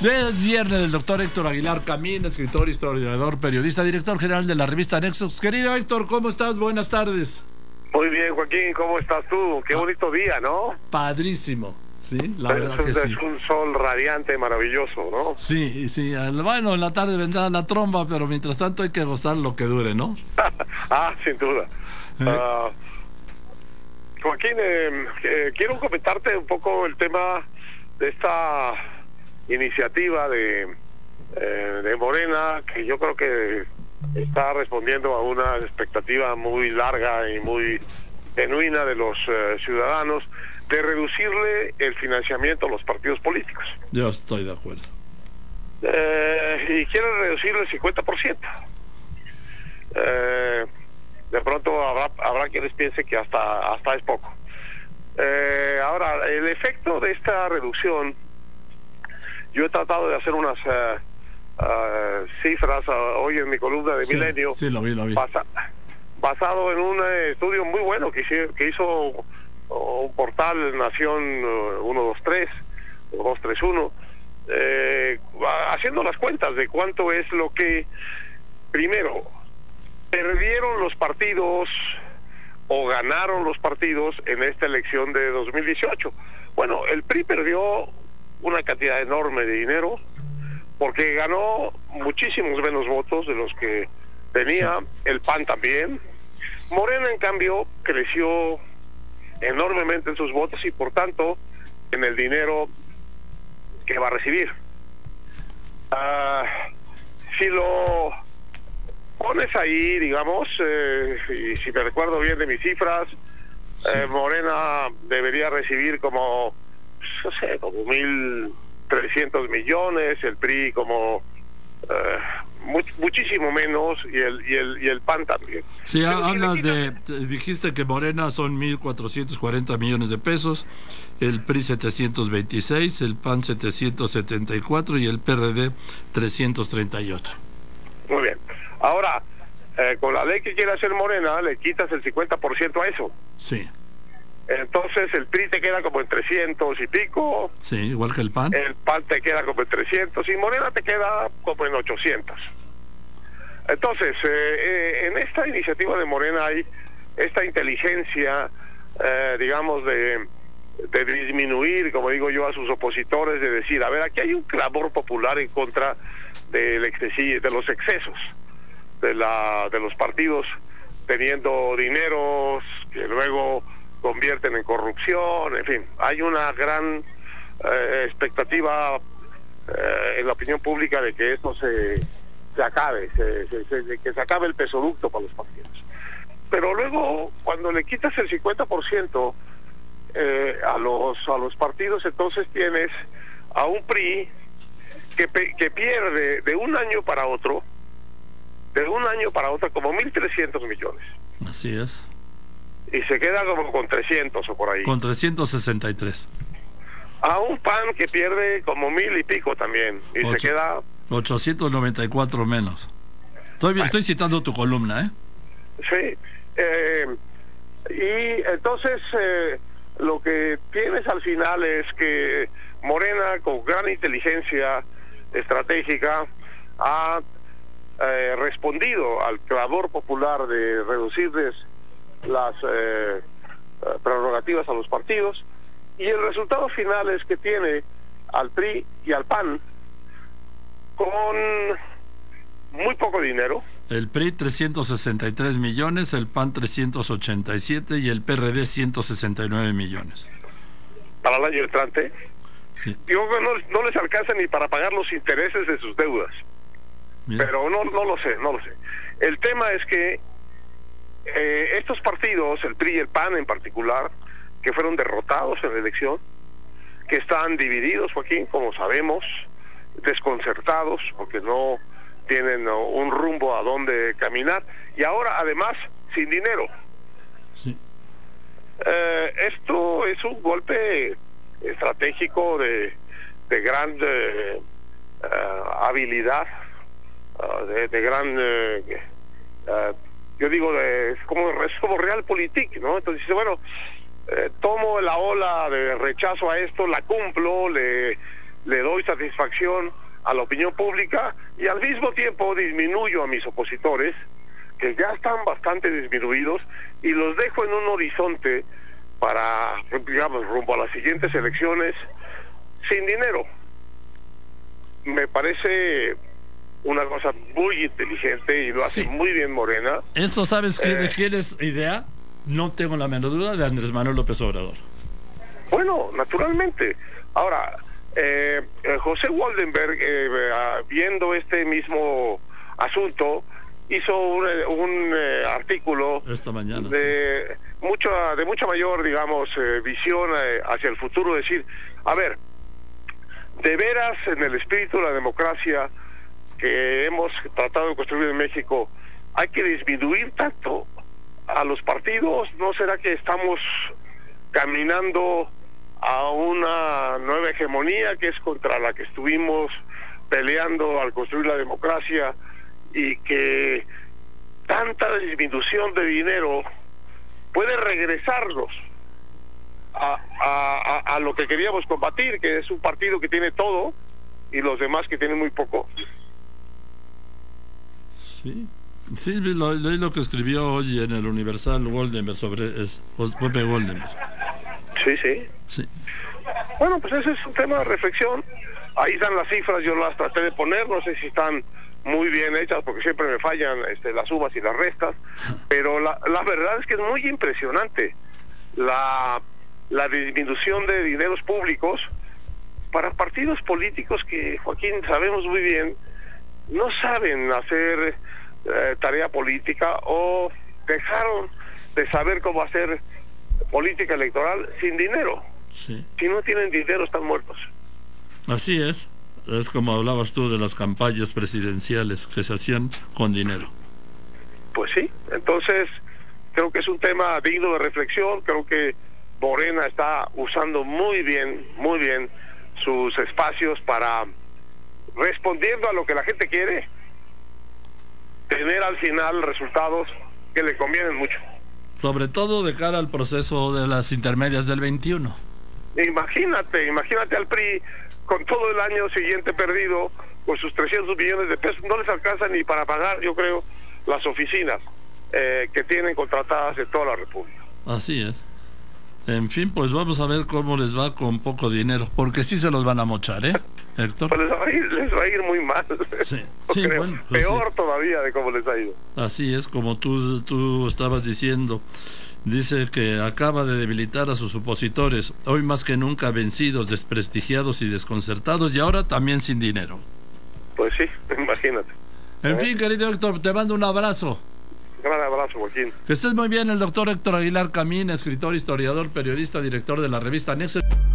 Es viernes del doctor Héctor Aguilar Camín, escritor, historiador, periodista, director general de la revista Nexos. Querido Héctor, ¿cómo estás? Buenas tardes. Muy bien, Joaquín, ¿cómo estás tú? Qué bonito día, ¿no? Padrísimo, sí, la verdad que sí. Es un sol radiante, maravilloso, ¿no? Sí, sí, bueno, en la tarde vendrá la tromba, pero mientras tanto hay que gozar lo que dure, ¿no? Sin duda. Joaquín, quiero comentarte un poco el tema de esta iniciativa de Morena, que yo creo que está respondiendo a una expectativa muy larga y muy genuina de los ciudadanos de reducirle el financiamiento a los partidos políticos. Yo estoy de acuerdo. Y quieren reducirle el 50%. De pronto habrá quienes piensen que hasta es poco. Ahora, el efecto de esta reducción, yo he tratado de hacer unas cifras hoy en mi columna de Milenio. Sí, lo vi. Basado en un estudio muy bueno que hizo un portal Nación 123 o 231, haciendo las cuentas de cuánto es lo que, primero, perdieron los partidos o ganaron los partidos en esta elección de 2018. Bueno, el PRI perdió una cantidad enorme de dinero porque ganó muchísimos menos votos de los que tenía. El PAN también. Morena, en cambio, creció enormemente en sus votos y, por tanto, en el dinero que va a recibir. Si lo pones ahí, digamos, y si me recuerdo bien de mis cifras, Morena debería recibir como, no sé, como 1.300 millones, el PRI como muchísimo menos, y el PAN también. Sí, hablas dijiste que Morena son 1.440 millones de pesos, el PRI 726, el PAN 774 y el PRD 338. Muy bien. Ahora, con la ley que quiere hacer Morena, le quitas el 50% a eso. Sí. Entonces el PRI te queda como en 300 y pico. Sí, igual que el PAN. El PAN te queda como en 300 y Morena te queda como en 800. Entonces, en esta iniciativa de Morena hay esta inteligencia, digamos, de disminuir, como digo yo, a sus opositores, de decir, a ver, aquí hay un clamor popular en contra de los excesos de los partidos teniendo dineros que luego convierten en corrupción. En fin, hay una gran expectativa en la opinión pública de que esto se acabe, que se acabe el pesoducto para los partidos. Pero luego, cuando le quitas el 50% a los partidos, entonces tienes a un PRI que pierde de un año para otro como 1.300 millones. Así es. Y se queda como con 300 o por ahí. Con 363. A un PAN que pierde como 1.000 y pico también. Y se queda 894 menos. Estoy citando tu columna, Sí. Y entonces lo que tienes al final es que Morena, con gran inteligencia estratégica, ha respondido al clamor popular de reducirles las prerrogativas a los partidos, y el resultado final es que tiene al PRI y al PAN con muy poco dinero. El PRI 363 millones, el PAN 387 y el PRD 169 millones. Para el año entrante. Sí. Yo no les alcanza ni para pagar los intereses de sus deudas. Mira. Pero no lo sé. El tema es que estos partidos, el PRI y el PAN en particular, que fueron derrotados en la elección, que están divididos, Joaquín, como sabemos, desconcertados, porque no tienen un rumbo a dónde caminar, y ahora además sin dinero. Sí. Esto es un golpe estratégico de gran habilidad, de gran yo digo, es como realpolitik, ¿no? Entonces dice, bueno, tomo la ola de rechazo a esto, la cumplo, le le doy satisfacción a la opinión pública y al mismo tiempo disminuyo a mis opositores, que ya están bastante disminuidos, y los dejo en un horizonte para, digamos, rumbo a las siguientes elecciones sin dinero. Me parece una cosa muy inteligente y lo hace muy bien Morena. Eso, ¿sabes de quién es idea? No tengo la menor duda, de Andrés Manuel López Obrador. Bueno, naturalmente. Ahora, José Woldenberg, viendo este mismo asunto, hizo un artículo esta mañana, de mucha mayor, digamos, visión hacia el futuro. Decir, a ver, de veras, en el espíritu de la democracia que hemos tratado de construir en México, hay que disminuir tanto a los partidos. ¿No será que estamos caminando a una nueva hegemonía que es contra la que estuvimos peleando al construir la democracia, y que tanta disminución de dinero puede regresarnos a lo que queríamos combatir, que es un partido que tiene todo y los demás que tienen muy poco? Sí, leí lo que escribió hoy en el Universal Woldenberg sobre Pepe Woldenberg. Sí. Bueno, pues ese es un tema de reflexión. Ahí están las cifras, yo las traté de poner, no sé si están muy bien hechas porque siempre me fallan las sumas y las restas, pero la verdad es que es muy impresionante la disminución de dineros públicos para partidos políticos que, Joaquín, sabemos muy bien, no saben hacer tarea política, o dejaron de saber cómo hacer política electoral sin dinero. Sí. Si no tienen dinero, están muertos. Así es como hablabas tú de las campañas presidenciales que se hacían con dinero. Pues sí, entonces creo que es un tema digno de reflexión. Creo que Morena está usando muy bien sus espacios para, respondiendo a lo que la gente quiere, tener al final resultados que le convienen mucho. Sobre todo de cara al proceso de las intermedias del 21. Imagínate al PRI con todo el año siguiente perdido, con sus 300 millones de pesos, no les alcanza ni para pagar, yo creo, las oficinas que tienen contratadas en toda la República. Así es. En fin, pues vamos a ver cómo les va con poco dinero, porque sí se los van a mochar, Héctor. Pues les va a ir muy mal. Sí, creo. Bueno, pues peor todavía de cómo les ha ido. Así es, como tú estabas diciendo. Dice que acaba de debilitar a sus opositores, hoy más que nunca vencidos, desprestigiados y desconcertados, y ahora también sin dinero. Pues sí, imagínate. En fin, querido Héctor, te mando un abrazo. Gran abrazo, Joaquín. Que estés muy bien. El doctor Héctor Aguilar Camín, escritor, historiador, periodista, director de la revista Nexo.